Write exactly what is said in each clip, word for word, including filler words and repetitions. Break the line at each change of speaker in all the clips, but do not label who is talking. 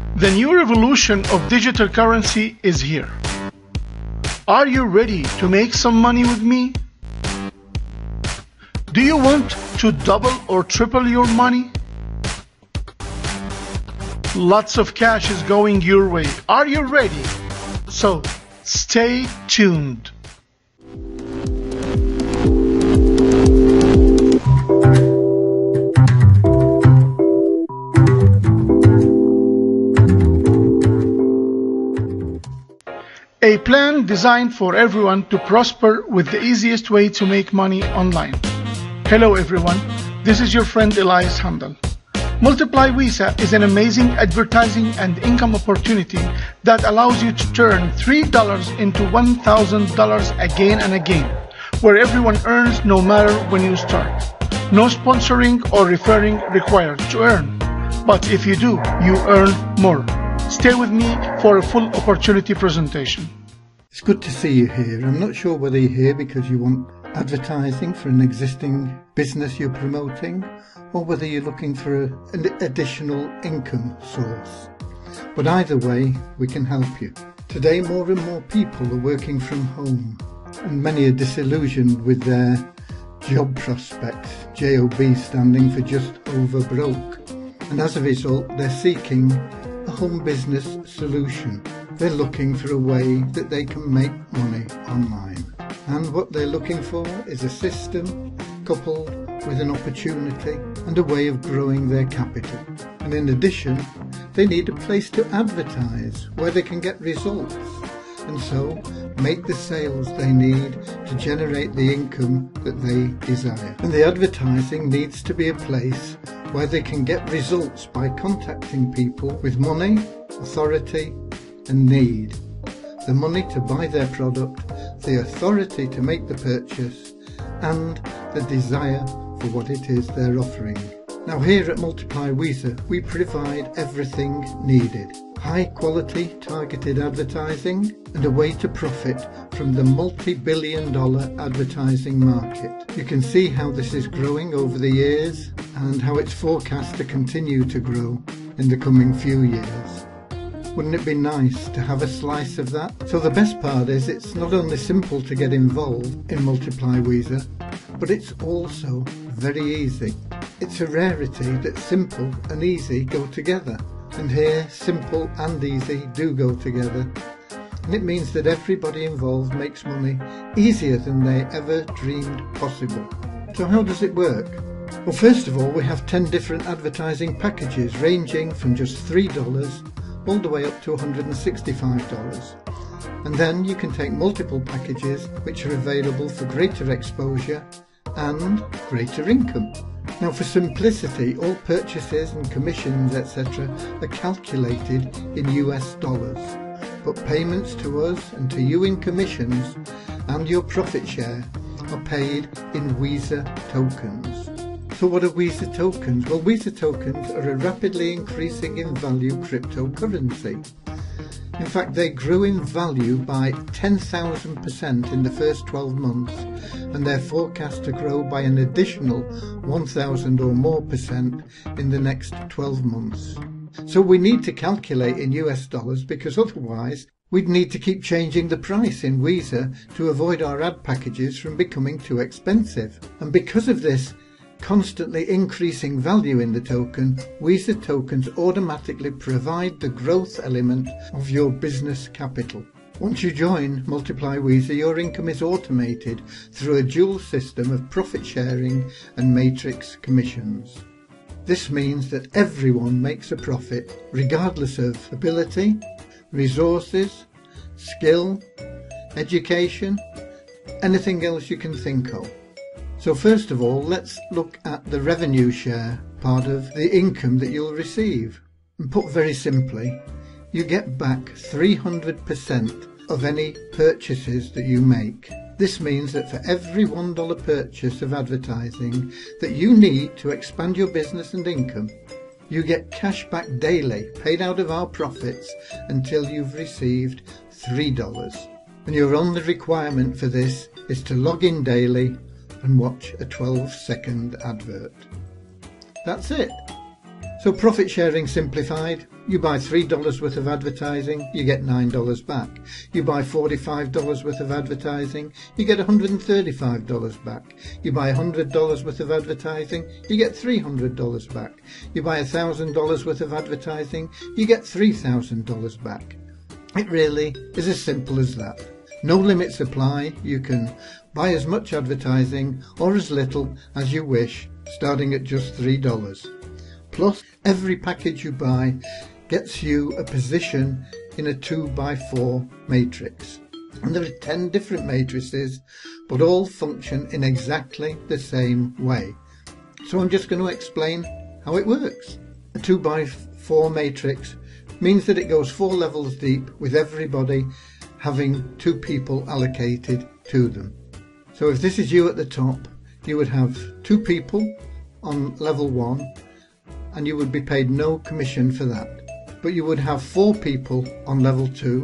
The new revolution of digital currency is here. Are you ready to make some money with me? Do you want to double or triple your money? Lots of cash is going your way. Are you ready? So, stay tuned. A plan designed for everyone to prosper with the easiest way to make money online. Hello everyone, this is your friend Elias Hamdal. Multiply Visa is an amazing advertising and income opportunity that allows you to turn three dollars into one thousand dollars again and again, where everyone earns no matter when you start. No sponsoring or referring required to earn, but if you do, you earn more. Stay with me for a full opportunity presentation.
It's good to see you here. I'm not sure whether you're here because you want advertising for an existing business you're promoting, or whether you're looking for a, an additional income source. But either way, we can help you. Today, more and more people are working from home, and many are disillusioned with their job prospects, J O B standing for just over broke. And as a result, they're seeking a home business solution. They're looking for a way that they can make money online. And what they're looking for is a system coupled with an opportunity and a way of growing their capital. And in addition, they need a place to advertise where they can get results, and so make the sales they need to generate the income that they desire. And the advertising needs to be a place where they can get results by contacting people with money, authority and need. The money to buy their product, the authority to make the purchase, and the desire for what it is they're offering. Now here at Multiply Visa, we provide everything needed. High quality targeted advertising and a way to profit from the multi-billion dollar advertising market. You can see how this is growing over the years and how it's forecast to continue to grow in the coming few years. Wouldn't it be nice to have a slice of that? So the best part is it's not only simple to get involved in Multiply Visa, but it's also very easy. It's a rarity that simple and easy go together. And here, simple and easy do go together. And it means that everybody involved makes money easier than they ever dreamed possible. So how does it work? Well, first of all, we have ten different advertising packages ranging from just three dollars all the way up to one hundred sixty-five dollars. And then you can take multiple packages which are available for greater exposure and greater income. Now for simplicity, all purchases and commissions et cetera are calculated in U S dollars, but payments to us and to you in commissions and your profit share are paid in Visa tokens. So what are Visa tokens? Well, Visa tokens are a rapidly increasing in value cryptocurrency. In fact, they grew in value by ten thousand percent in the first twelve months, and they're forecast to grow by an additional one thousand or more percent in the next twelve months. So we need to calculate in U S dollars, because otherwise we'd need to keep changing the price in Visa to avoid our ad packages from becoming too expensive. And because of this constantly increasing value in the token, Visa tokens automatically provide the growth element of your business capital. Once you join Multiply Visa, your income is automated through a dual system of profit sharing and matrix commissions. This means that everyone makes a profit regardless of ability, resources, skill, education, anything else you can think of. So first of all, let's look at the revenue share part of the income that you'll receive. And put very simply, you get back three hundred percent of any purchases that you make. This means that for every one dollar purchase of advertising that you need to expand your business and income, you get cash back daily, paid out of our profits until you've received three dollars. And your only requirement for this is to log in daily and watch a twelve second advert. That's it. So profit sharing simplified. You buy three dollars worth of advertising, you get nine dollars back. You buy forty-five dollars worth of advertising, you get one hundred thirty-five dollars back. You buy one hundred dollars worth of advertising, you get three hundred dollars back. You buy one thousand dollars worth of advertising, you get three thousand dollars back. It really is as simple as that. No limits apply. You can buy as much advertising or as little as you wish, starting at just three dollars. Plus, every package you buy gets you a position in a two by four matrix. And there are ten different matrices, but all function in exactly the same way. So I'm just going to explain how it works. A two by four matrix means that it goes four levels deep, with everybody having two people allocated to them. So if this is you at the top, you would have two people on level one, and you would be paid no commission for that. But you would have four people on level two,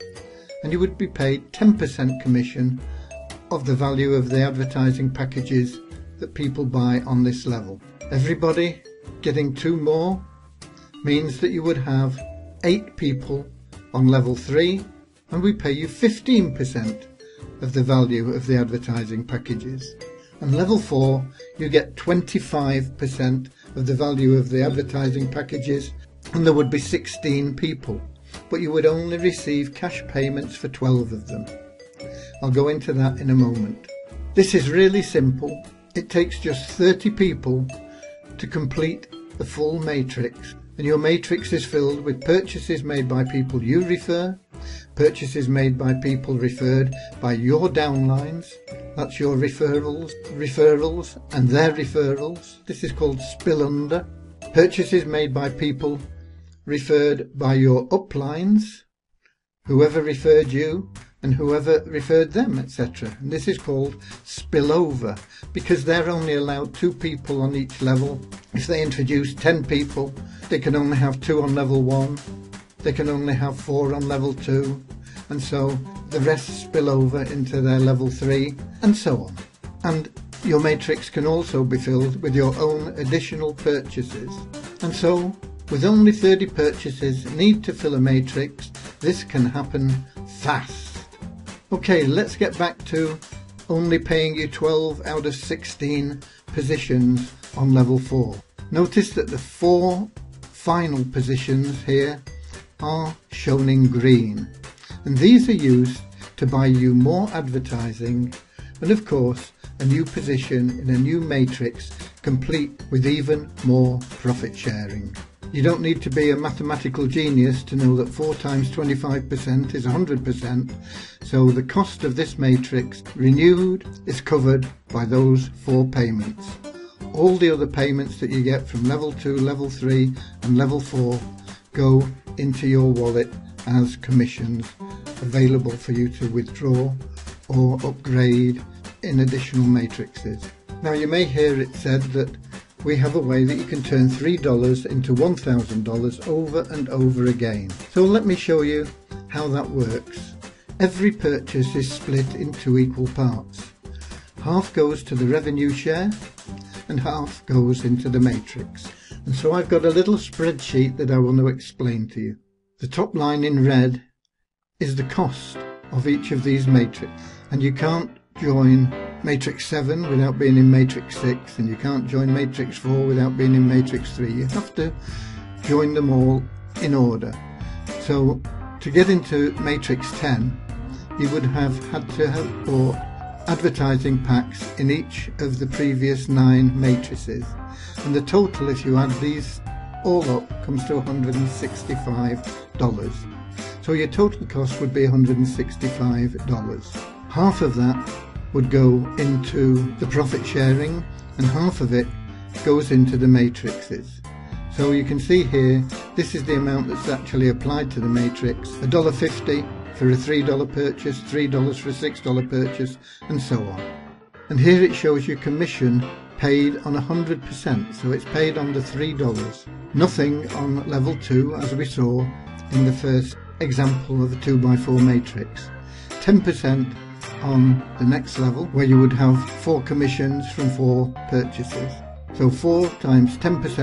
and you would be paid ten percent commission of the value of the advertising packages that people buy on this level. Everybody getting two more means that you would have eight people on level three, and we pay you fifteen percent of the value of the advertising packages. And level four, you get twenty-five percent of the value of the advertising packages, and there would be sixteen people, but you would only receive cash payments for twelve of them. I'll go into that in a moment. This is really simple. It takes just thirty people to complete the full matrix, and your matrix is filled with purchases made by people you refer, purchases made by people referred by your downlines, that's your referrals, referrals and their referrals. This is called spill under. Purchases made by people referred by your uplines, whoever referred you and whoever referred them, et cetera. And this is called spillover, because they're only allowed two people on each level. If they introduce ten people, they can only have two on level one, they can only have four on level two, and so the rest spill over into their level three, and so on. And your matrix can also be filled with your own additional purchases. And so, with only thirty purchases need to fill a matrix, this can happen fast. Okay, let's get back to only paying you twelve out of sixteen positions on level four. Notice that the four final positions here are shown in green, and these are used to buy you more advertising and of course a new position in a new matrix, complete with even more profit sharing. You don't need to be a mathematical genius to know that four times twenty-five percent is one hundred percent, so the cost of this matrix renewed is covered by those four payments. All the other payments that you get from level two, level three and level four go into your wallet as commissions available for you to withdraw or upgrade in additional matrices. Now you may hear it said that we have a way that you can turn three dollars into one thousand dollars over and over again. So let me show you how that works. Every purchase is split into equal parts. Half goes to the revenue share and half goes into the matrix. And so I've got a little spreadsheet that I want to explain to you. The top line in red is the cost of each of these matrices, and you can't join matrix seven without being in matrix six, and you can't join matrix four without being in matrix three. You have to join them all in order. So to get into matrix ten, you would have had to have bought advertising packs in each of the previous nine matrices, and the total, if you add these all up, comes to one hundred sixty-five dollars. So your total cost would be one hundred sixty-five dollars. Half of that would go into the profit sharing and half of it goes into the matrices. So you can see here, this is the amount that's actually applied to the matrix: one dollar fifty for a three dollar purchase, three dollars for a six dollar purchase, and so on. And here it shows you commission paid on one hundred percent, so it's paid on the three dollars. Nothing on level two, as we saw in the first example of a two by four matrix. ten percent on the next level, where you would have four commissions from four purchases. So four times ten percent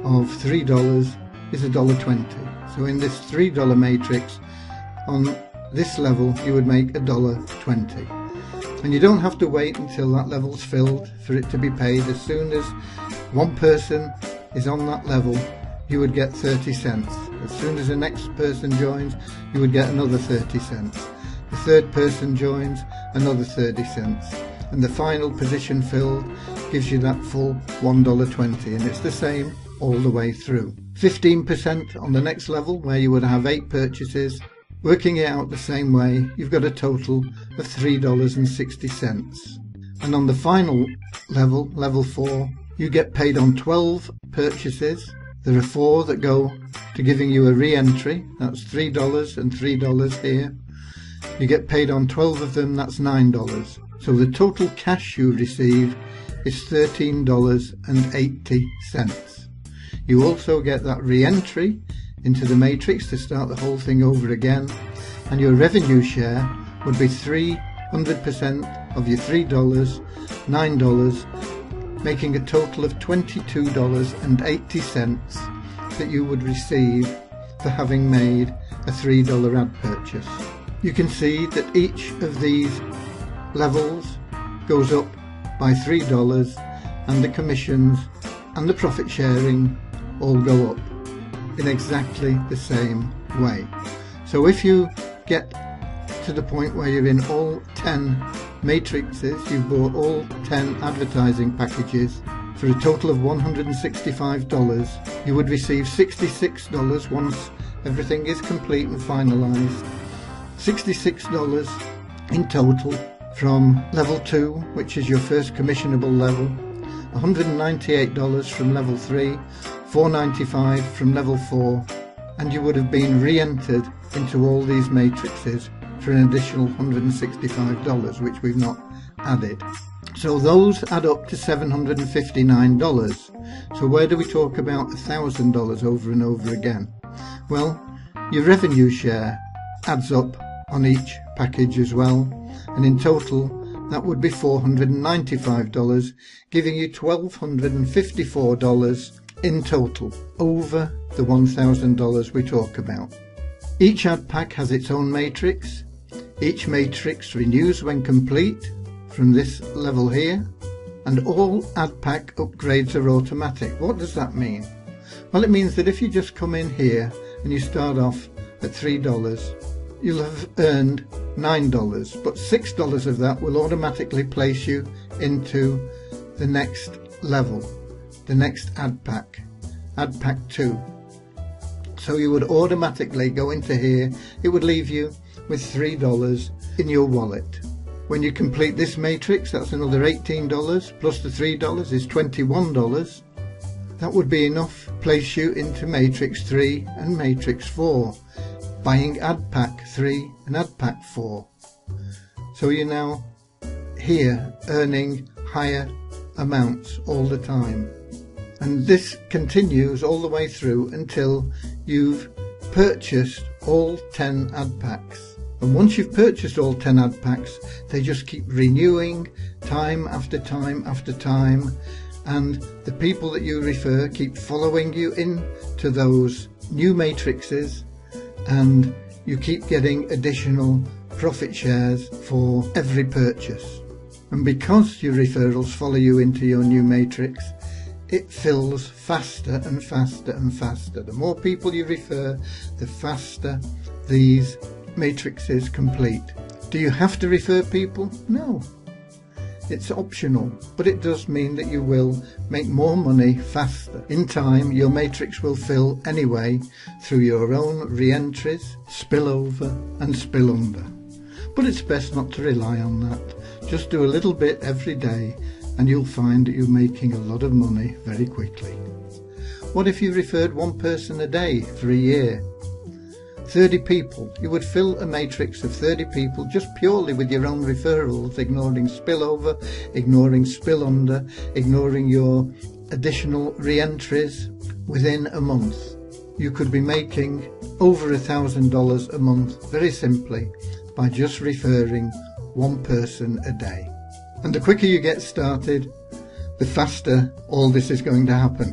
of three dollars is one dollar twenty. So in this three dollar matrix, on this level you would make one dollar twenty. And you don't have to wait until that level's filled for it to be paid. As soon as one person is on that level, you would get thirty cents. As soon as the next person joins, you would get another thirty cents. The third person joins, another thirty cents. And the final position filled gives you that full one dollar twenty, and it's the same all the way through. fifteen percent on the next level, where you would have eight purchases. Working it out the same way, you've got a total of three dollars and sixty cents. And on the final level, level four, you get paid on twelve purchases. There are four that go to giving you a re-entry, that's three dollars and three dollars here. You get paid on twelve of them, that's nine dollars. So the total cash you receive is thirteen dollars and eighty cents. You also get that re-entry into the matrix to start the whole thing over again, and your revenue share would be three hundred percent of your three dollars, nine dollars, making a total of twenty-two dollars and eighty cents that you would receive for having made a three dollar ad purchase. You can see that each of these levels goes up by three dollars, and the commissions and the profit sharing all go up in exactly the same way. So if you get to the point where you're in all ten matrices, you've bought all ten advertising packages for a total of one hundred sixty-five dollars, you would receive sixty-six dollars once everything is complete and finalized. sixty-six dollars in total from level two, which is your first commissionable level, one hundred ninety-eight dollars from level three, four ninety-five from level four, and you would have been re-entered into all these matrices for an additional one hundred sixty-five dollars, which we've not added. So those add up to seven hundred fifty-nine dollars. So where do we talk about one thousand dollars over and over again? Well, your revenue share adds up on each package as well, and in total that would be four hundred ninety-five dollars, giving you one thousand two hundred fifty-four dollars in total, over the one thousand dollars we talk about. Each ad pack has its own matrix. Each matrix renews when complete from this level here, and all ad pack upgrades are automatic. What does that mean? Well, it means that if you just come in here and you start off at three dollars, you'll have earned nine dollars, but six dollars of that will automatically place you into the next level, the next ad pack, ad pack two. So you would automatically go into here. It would leave you with three dollars in your wallet. When you complete this matrix, that's another eighteen dollars, plus the three dollars is twenty-one dollars. That would be enough to place you into matrix three and matrix four, buying ad pack three and ad pack four. So you're now here earning higher amounts all the time. And this continues all the way through until you've purchased all ten ad packs. And once you've purchased all ten ad packs, they just keep renewing time after time after time, and the people that you refer keep following you into those new matrices, and you keep getting additional profit shares for every purchase. And because your referrals follow you into your new matrix, it fills faster and faster and faster. The more people you refer, the faster these matrices complete. Do you have to refer people? No. It's optional, but it does mean that you will make more money faster. In time, your matrix will fill anyway through your own re-entries, spillover and spill under. But it's best not to rely on that. Just do a little bit every day and you'll find that you're making a lot of money very quickly. What if you referred one person a day for a year? thirty people. You would fill a matrix of thirty people just purely with your own referrals, ignoring spillover, ignoring spill under, ignoring your additional re-entries. Within a month, you could be making over a thousand dollars a month very simply by just referring one person a day. And the quicker you get started, the faster all this is going to happen.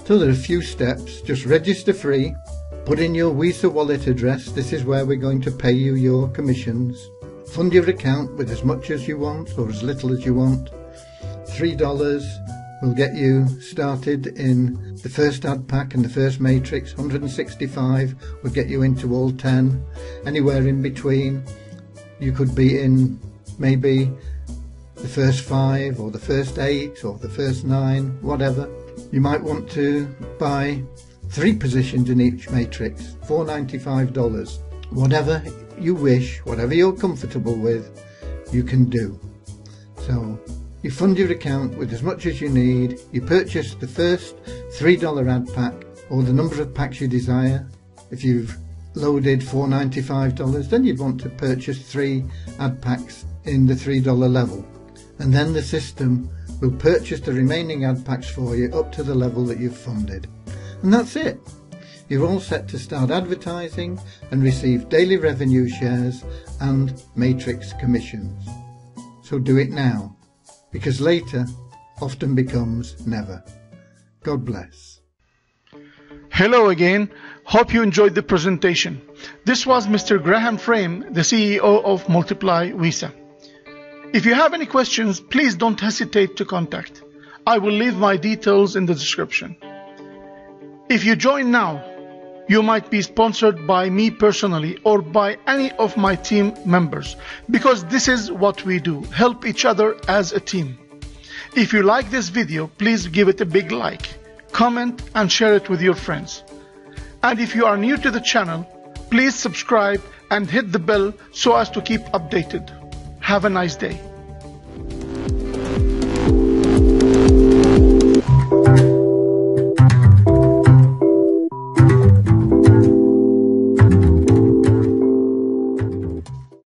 So there are a few steps. Just register free, put in your Visa wallet address. This is where we're going to pay you your commissions. Fund your account with as much as you want or as little as you want. three dollars will get you started in the first ad pack and the first matrix. one hundred sixty-five will get you into all ten. Anywhere in between, you could be in maybe the first five or the first eight or the first nine, whatever. You might want to buy three positions in each matrix, four dollars and ninety-five cents. Whatever you wish, whatever you're comfortable with, you can do. So you fund your account with as much as you need. You purchase the first three dollar ad pack or the number of packs you desire. If you've loaded four dollars and ninety-five cents, then you'd want to purchase three ad packs in the three dollar level. And then the system will purchase the remaining ad packs for you up to the level that you've funded. And that's it. You're all set to start advertising and receive daily revenue shares and matrix commissions. So do it now, because later often becomes never. God bless.
Hello again. Hope you enjoyed the presentation. This was Mister Graham Frame, the C E O of Multiply Visa. If you have any questions, please don't hesitate to contact. I will leave my details in the description. If you join now, you might be sponsored by me personally or by any of my team members, because this is what we do, help each other as a team. If you like this video, please give it a big like, comment and share it with your friends. And if you are new to the channel, please subscribe and hit the bell so as to keep updated. Have a nice day.